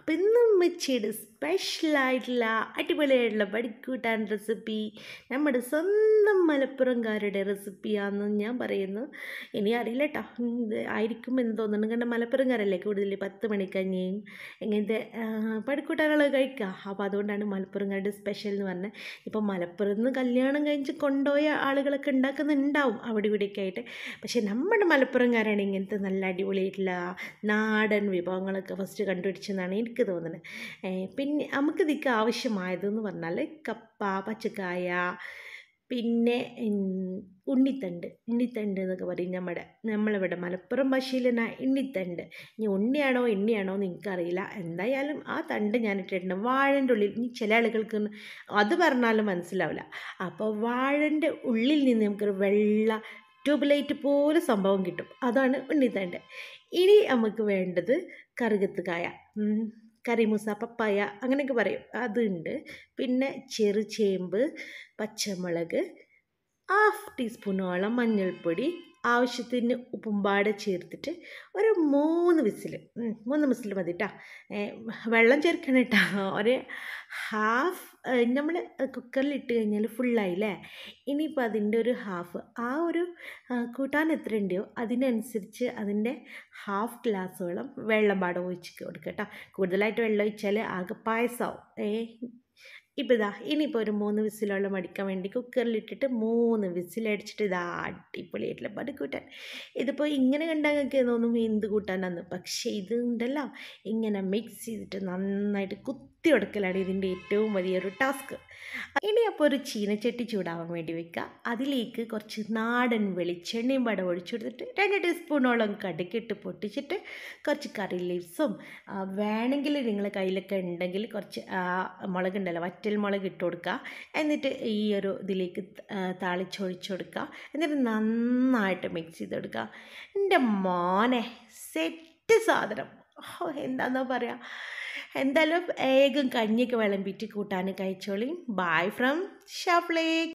അപ്പോൾ ഇന്നും ഉമ്മച്ചിയുടെ സ്പെഷ്യലായിട്ടുള്ള അടിപൊളിയായിട്ടുള്ള പടിക്കൂട്ടാൻ റെസിപ്പി നമ്മുടെ സ്വന്തം മലപ്പുറംകാരുടെ റെസിപ്പിയാണെന്ന് ഞാൻ പറയുന്നു. ഇനി അറിയില്ല കേട്ടോ, ഇത് ആയിരിക്കും എന്ന് തോന്നുന്നു. കാരണം മലപ്പുറംകാരല്ലേ കൂടുതൽ 10 മണിക്കഞ്ഞിയും ഇങ്ങനത്തെ പടിക്കൂട്ടാനുള്ളത് കഴിക്കുക. അപ്പോൾ അതുകൊണ്ടാണ് മലപ്പുറംകാരുടെ സ്പെഷ്യൽ എന്ന് പറഞ്ഞത്. ഇപ്പം മലപ്പുറത്ത് നിന്ന് കല്യാണം കഴിച്ച് കൊണ്ടുപോയ ആളുകളൊക്കെ ഉണ്ടാക്കുന്നുണ്ടാവും അവിടെ ഇവിടെയൊക്കെ ആയിട്ട്. പക്ഷേ നമ്മുടെ മലപ്പുറംകാരാണ് ഇങ്ങനത്തെ നല്ല അടിപൊളിയായിട്ടുള്ള നാടൻ വിഭവങ്ങളൊക്കെ ഫസ്റ്റ് കണ്ടുപിടിച്ചെന്നാണ് എനിക്ക് തോന്നുന്നത്. പിന്നെ നമുക്കിതൊക്കെ ആവശ്യമായതെന്ന് പറഞ്ഞാൽ കപ്പ, പച്ചക്കായ, പിന്നെ ഉണ്ണിത്തണ്ട് എന്നൊക്കെ പറയും നമ്മളിവിടെ മലപ്പുറം ഭാഷയിൽ തന്നെ ഇണ്ണിത്തണ്ട്. ഇനി ഉണ്ണിയാണോ എണ്ണിയാണോ എന്ന് എനിക്കറിയില്ല. എന്തായാലും ആ തണ്ട് ഞാൻ ഇട്ടിട്ടുണ്ട്. വാഴൻ്റെ ഉള്ളിൽ ഇനി ചില ആളുകൾക്ക് അത് പറഞ്ഞാലും മനസ്സിലാവില്ല. അപ്പോൾ വാഴൻ്റെ ഉള്ളിൽ നിന്ന് നമുക്കൊരു വെള്ള ട്യൂബ്ലൈറ്റ് പോലെ സംഭവം കിട്ടും. അതാണ് ഉണ്ണിത്തണ്ട്. ഇനി നമുക്ക് വേണ്ടത് കറുകത്തുകായ, കറിമൂസ, പപ്പായ അങ്ങനെയൊക്കെ പറയും, അതുണ്ട്. പിന്നെ ചെറുചേമ്പ്, പച്ചമുളക്, 1/2 ടീസ്പൂണോളം മഞ്ഞൾപ്പൊടി, ആവശ്യത്തിന് ഉപ്പുംപാടെ ചേർത്തിട്ട് ഒരു 3 വിസിൽ മതി കേട്ടോ. വെള്ളം ചേർക്കണം കേട്ടോ. ഒരു ഹാഫ് നമ്മൾ കുക്കറിൽ ഇട്ട് കഴിഞ്ഞാൽ ഫുള്ളായില്ലേ. ഇനിയിപ്പോൾ അതിൻ്റെ ഒരു ഹാഫ്, ആ ഒരു കൂട്ടാൻ എത്ര ഉണ്ടോ അതിനനുസരിച്ച് അതിൻ്റെ ഹാഫ് ഗ്ലാസ്സോളം വെള്ളം പാടെ ഒഴിച്ച് കൊടുക്കുക കേട്ടോ. കൂടുതലായിട്ട് വെള്ളം ഒഴിച്ചാൽ ആകെ പായസമാവും. ഇപ്പോൾ ഇനിയിപ്പോൾ ഒരു 3 വിസിലോളം അടിക്കാൻ വേണ്ടി കുക്കറിലിട്ടിട്ട് 3 വിസിലടിച്ചിട്ട് അടിപൊളിയായിട്ടുള്ള പടിക്കൂട്ടാൻ. ഇതിപ്പോൾ ഇങ്ങനെ കണ്ടാൽ നിങ്ങൾക്ക് തോന്നും എന്ത് കൂട്ടാനാന്ന്. പക്ഷേ ഇത് ഉണ്ടല്ലോ, ഇങ്ങനെ മിക്സ് ചെയ്തിട്ട് നന്നായിട്ട് കുത്തി ഉടക്കലാണ് ഇതിൻ്റെ ഏറ്റവും വലിയൊരു ടാസ്ക്. ഇനി അപ്പോൾ ഒരു ചീനച്ചട്ടി ചൂടാവാൻ വേണ്ടി വെക്കുക. അതിലേക്ക് കുറച്ച് നാടൻ വെളിച്ചെണ്ണയും പടം ഒഴിച്ചു കൊടുത്തിട്ട് 2 ടീസ്പൂണോളം കടുകിട്ട് പൊട്ടിച്ചിട്ട് കുറച്ച് കറി ലീവ്സും വേണമെങ്കിൽ നിങ്ങളുടെ കയ്യിലൊക്കെ ഉണ്ടെങ്കിൽ കുറച്ച് മുളകുണ്ടല്ലോ, വറ്റൽ മുളക് ഇട്ട് കൊടുക്കുക. എന്നിട്ട് ഈ ഒരു ഇതിലേക്ക് താളിച്ചൊഴിച്ചു കൊടുക്കുക. എന്നിട്ട് നന്നായിട്ട് മിക്സ് ചെയ്ത് കൊടുക്കുക. എൻ്റെ മോനെ സെറ്റ് സാധനം. എന്താണെന്നാ പറയുക. എന്തായാലും വേഗം കഞ്ഞിയൊക്കെ വിളമ്പിയിട്ട് കൂട്ടാൻ കഴിച്ചോളി. Bye from ഷാഫ്ലേക്ക്.